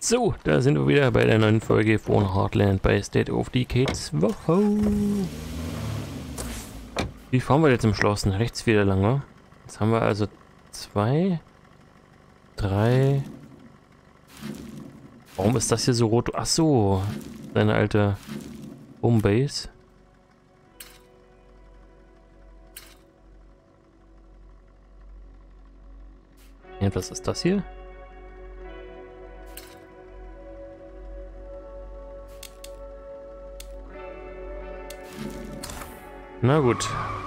So, da sind wir wieder bei der neuen Folge von Heartland bei State of Decay 2. Wie fahren wir jetzt im Schloss? Rechts wieder lang, wa? Jetzt haben wir also 2, 3. Warum ist das hier so rot? Ach so, seine alte Homebase. Und was ist das hier? Na gut.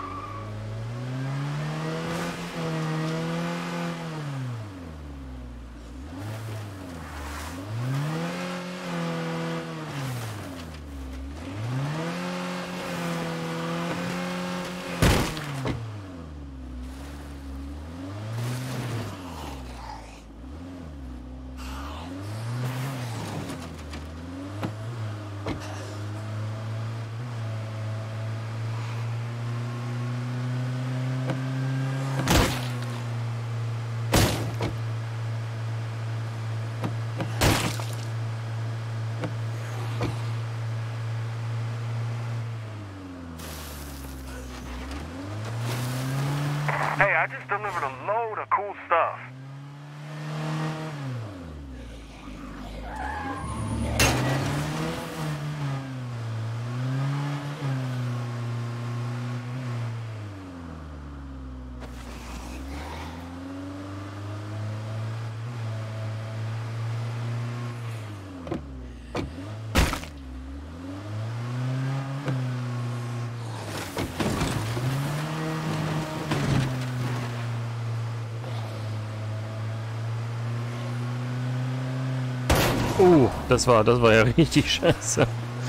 Hey, I just delivered a load of cool stuff. Oh, das war ja richtig scheiße.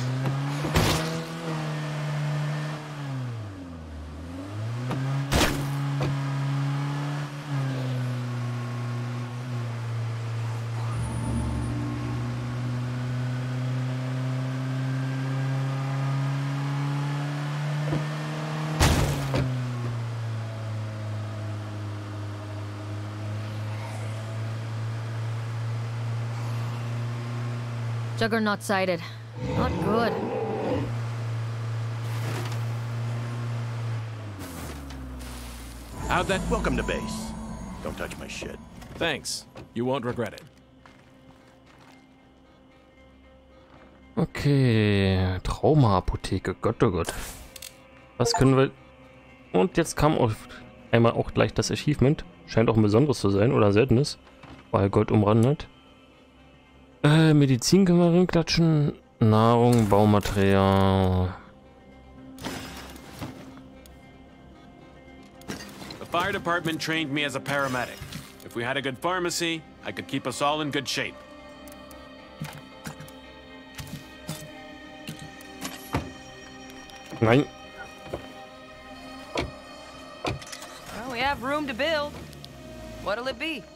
Juggernaut sighted. Not good. How'd that welcome to base? Don't touch my shit. Thanks. You won't regret it. Okay, Trauma-Apotheke, Gott oh Gott. Was können wir... Und jetzt kam auf einmal auch gleich das Achievement. Scheint auch ein besonderes zu sein oder ein seltenes. Weil Gold umrandet. Medizin können wir rinklatschen. Nahrung, Baumaterial. The fire department trained me as a paramedic. If we had a good pharmacy, I could keep us all in good shape. Nein. Well, we have room to build. What'll it be?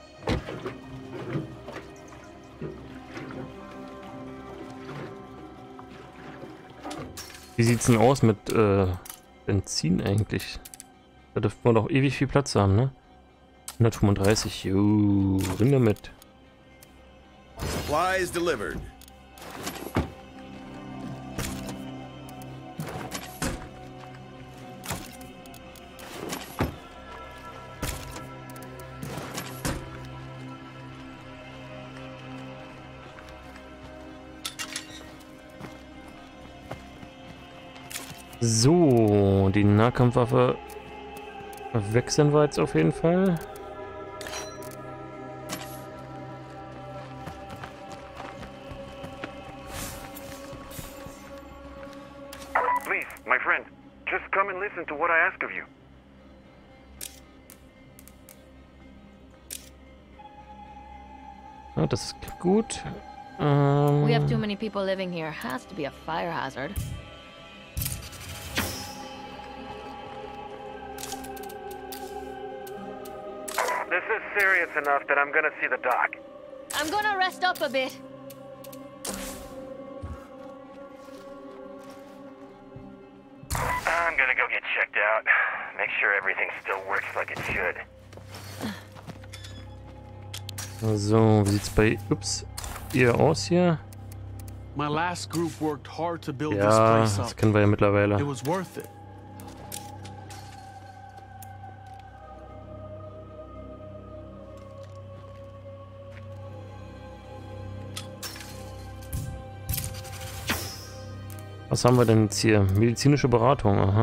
Wie sieht's denn aus mit Benzin eigentlich? Da dürften wir doch ewig viel Platz haben, ne? 135, jo, rin damit. Supplies delivered. So, die Nahkampfwaffe wechseln wir jetzt auf jeden Fall. Please, my friend, just come and listen to what I ask of you. Ja, das ist gut. We have too many people living here. Has to be a fire hazard. This is serious enough that I'm gonna see the doc. I'm gonna rest up a bit. I'm gonna go get checked out. Make sure everything still works like it should. So, wie sieht's bei... Ups. ihr aus hier? My last group worked hard to build this Ja, place das up. kennen wir ja It mittlerweile. was worth it. Was haben wir denn jetzt hier? Medizinische Beratung, aha.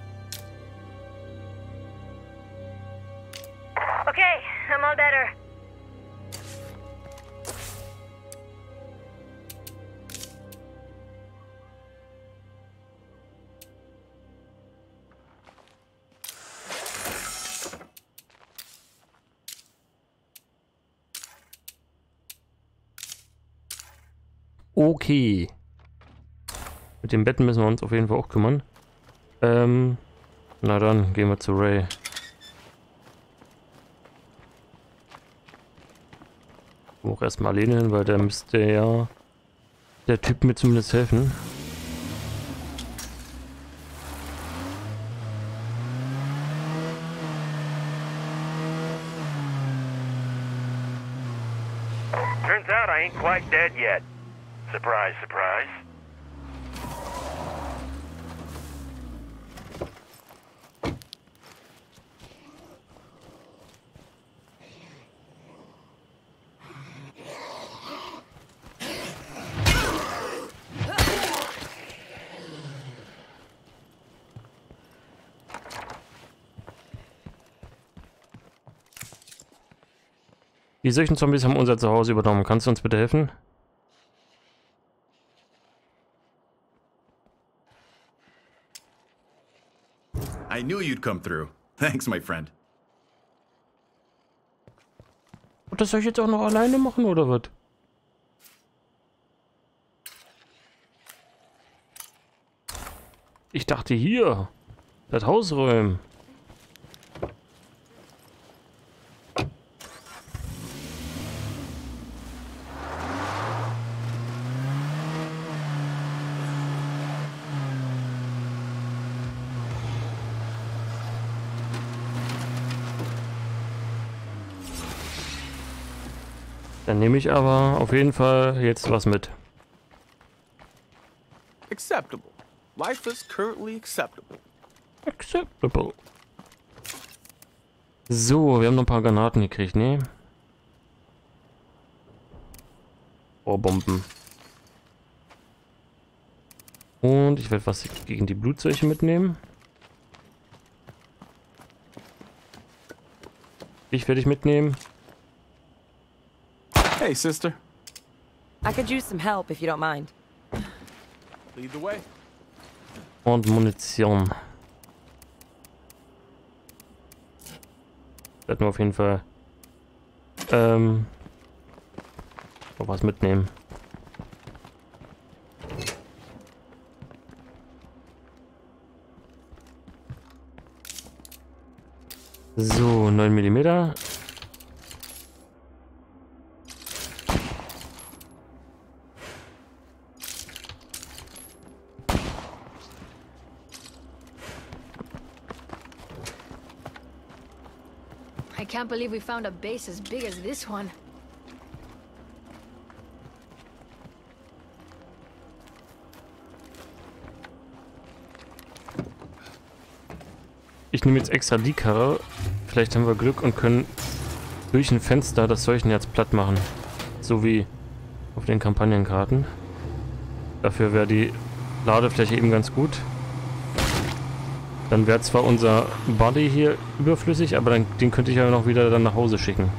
Okay, I'm all better. Okay. Mit den Betten müssen wir uns auf jeden Fall auch kümmern. Na dann, gehen wir zu Ray. Auch erstmal alleine hin, weil der müsste ja der Typ mir zumindest helfen. Turns out I ain't quite dead yet. Surprise, surprise. Die solchen Zombies haben unser Zuhause übernommen. Kannst du uns bitte helfen? I knew you'd come through. Thanks, my friend. Und das soll ich jetzt auch noch alleine machen, oder was? Ich dachte hier. Das Haus räumen. Dann nehme ich aber auf jeden Fall jetzt was mit. Acceptable. Life is currently acceptable. Acceptable. So, wir haben noch ein paar Granaten gekriegt, ne? Rohrbomben. Und ich werde was gegen die Blutseuche mitnehmen. Ich werde ich mitnehmen. Hey, sister. I could use some help if you don't mind. Lead the way. Und Munition. Werden wir auf jeden Fall noch was mitnehmen. So, 9 mm. I can't believe we found a base as big as this one. Ich nehme jetzt extra die Karre. Vielleicht haben wir Glück und können durch ein Fenster das Seuchenherz platt machen. So wie auf den Kampagnenkarten. Dafür wäre die Ladefläche eben ganz gut. Dann wäre zwar unser Buddy hier überflüssig, aber dann, den könnte ich ja noch wieder dann nach Hause schicken.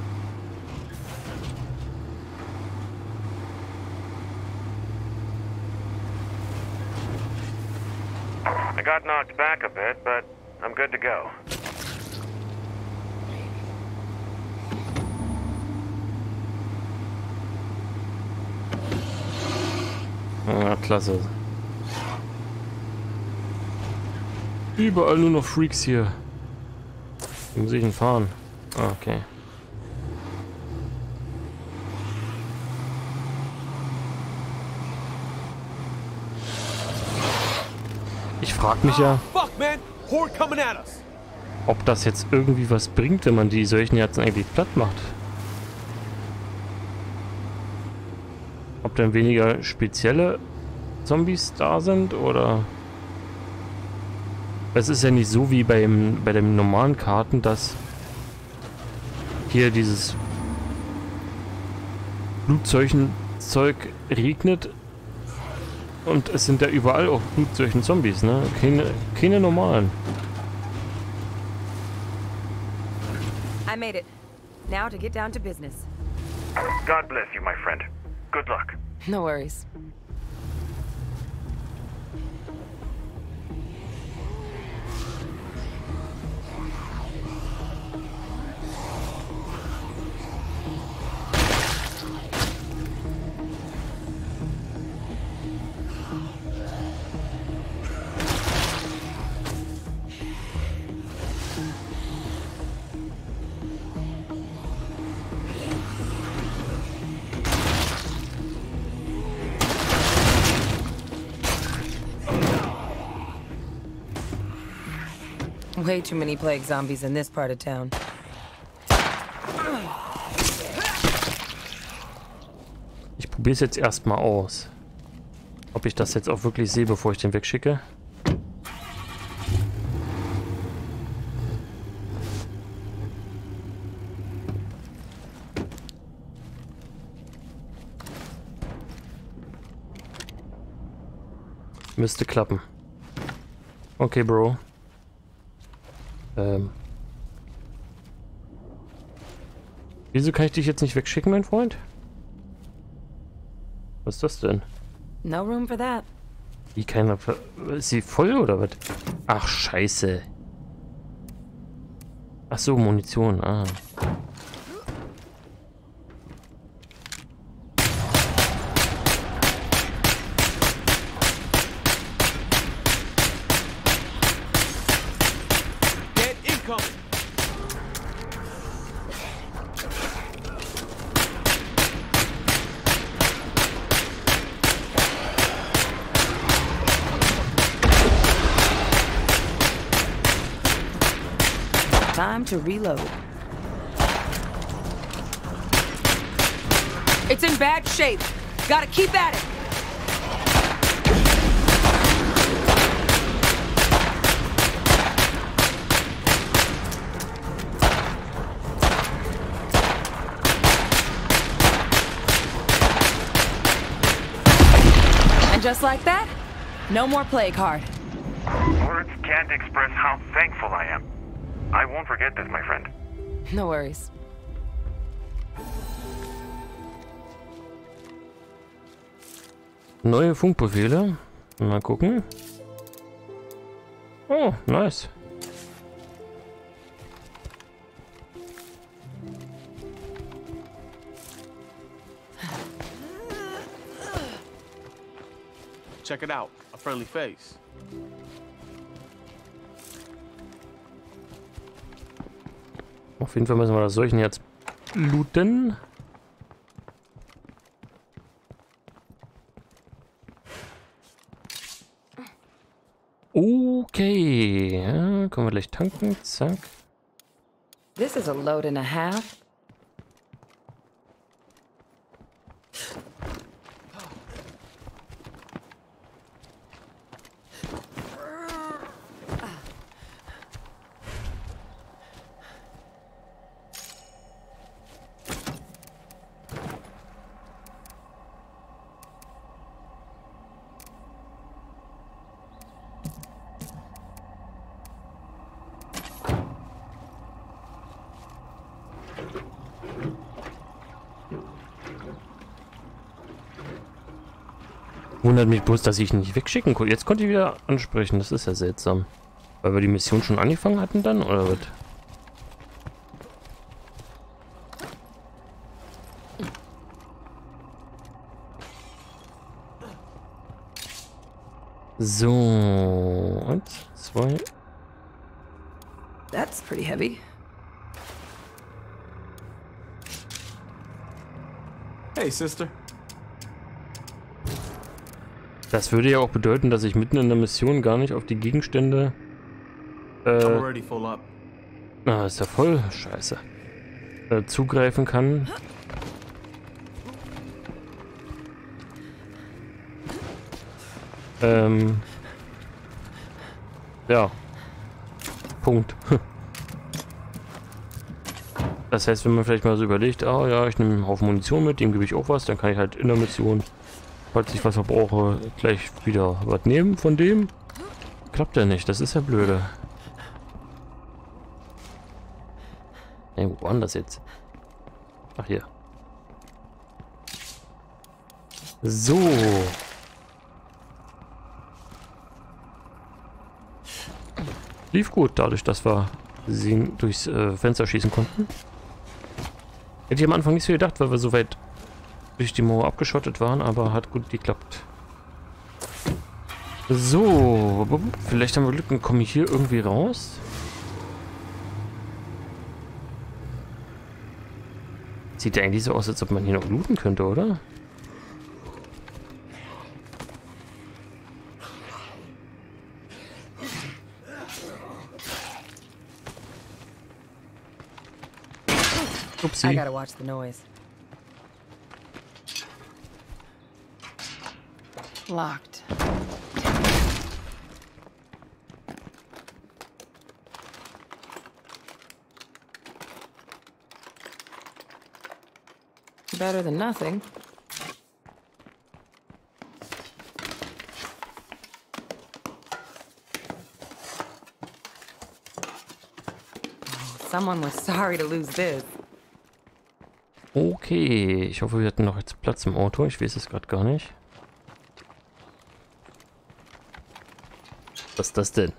I got knocked back a bit, but I'm good to go. Ja, klasse. Überall nur noch Freaks hier. Wie muss ich denn fahren? Ah, okay. Ich frage mich ja, Fuck, man! Horde coming at us! ob das jetzt irgendwie was bringt, wenn man die Seuchenherzen eigentlich platt macht. Ob dann weniger spezielle Zombies da sind oder... Es ist ja nicht so wie bei den normalen Karten, dass hier dieses Blutzeug regnet und es sind ja überall auch Blutseuchen Zombies, ne? Keine normalen. I made it. Now to get down to business. God bless you, my friend. Good luck. No worries. Way too many plague zombies in this part of town. Ich probiere es jetzt erstmal aus. Ob ich das jetzt auch wirklich sehe, bevor ich den wegschicke. Müsste klappen. Okay, Bro. Wieso kann ich dich jetzt nicht wegschicken, mein Freund? Was ist das denn? No room for that. Wie keiner... Ist sie voll oder was? Ach, scheiße. Ach so, Munition. Ah. Get incoming! Time to reload. It's in bad shape. Gotta keep at it. And just like that, no more plague heart. Words can't express how thankful I am. I won't forget this, my friend. No worries. Neue Funkbefehle. Mal gucken. Oh, nice. Check it out. A friendly face. Auf jeden Fall müssen wir das solchen jetzt looten. Okay, ja, können wir gleich tanken, zack. This is a load and a half. Wundert mich bloß, dass ich ihn nicht wegschicken konnte. Jetzt konnte ich wieder ansprechen. Das ist ja seltsam. Weil wir die Mission schon angefangen hatten dann, oder was? So. Und 2. That's pretty heavy. Hey, sister. Das würde ja auch bedeuten, dass ich mitten in der Mission gar nicht auf die Gegenstände... I'm already full up. Na, ist ja voll scheiße. Zugreifen kann. Ja. Punkt. Das heißt, wenn man vielleicht mal so überlegt, ah ja, ich nehme einen Haufen Munition mit, dem gebe ich auch was, dann kann ich halt in der Mission, falls ich was verbrauche, gleich wieder was nehmen von dem. Klappt ja nicht, das ist ja blöde. Ey, wo war denn das jetzt? Ach, hier. So. Lief gut, dadurch, dass wir sie durchs Fenster schießen konnten. Hätte ich am Anfang nicht so gedacht, weil wir so weit durch die Mauer abgeschottet waren, aber hat gut geklappt. So, vielleicht haben wir Glück und kommen hier irgendwie raus. Sieht ja eigentlich so aus, als ob man hier noch looten könnte, oder? I gotta watch the noise. Locked. Better than nothing. Someone was sorry to lose this. Okay, ich hoffe, wir hatten noch jetzt Platz im Auto. Ich weiß es gerade gar nicht. Was ist das denn?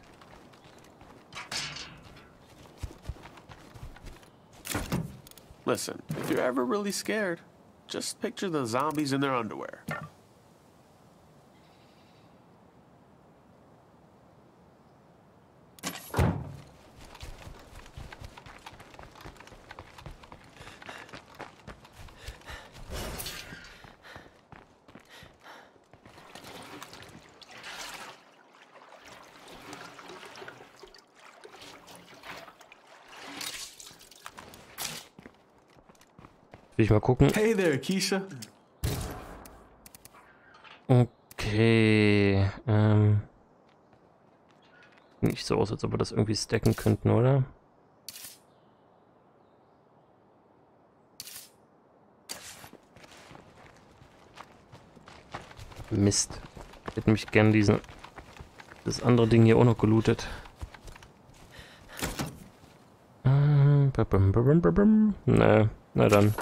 Listen, if you're ever really scared, just picture the zombies in their underwear. Will ich mal gucken. Hey there, Keisha. Okay. Nicht so aus, als ob wir das irgendwie stacken könnten, oder? Mist. Ich hätte mich gern das andere Ding hier auch noch gelootet. Ne, na dann.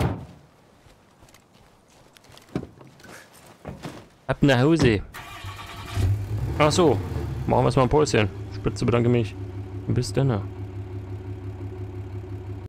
Ab nach Hause. Ach so, machen wir erstmal ein Päuschen. Spitze, bedanke mich. Bis dann.